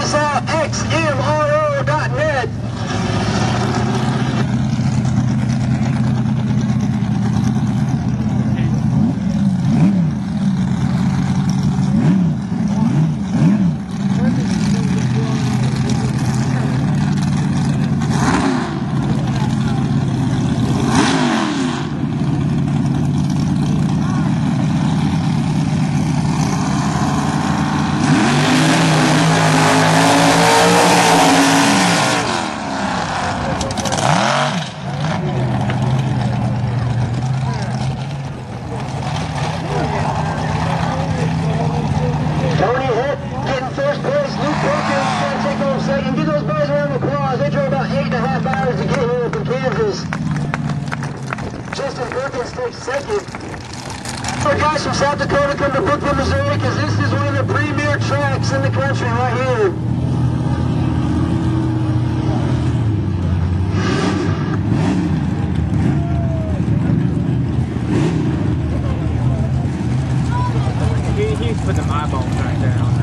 us out, xmro.net. Justin Perkins takes second. For guys from South Dakota come to Brooklyn, Missouri, because this is one of the premier tracks in the country right here. He's put them eyeballs right there on that.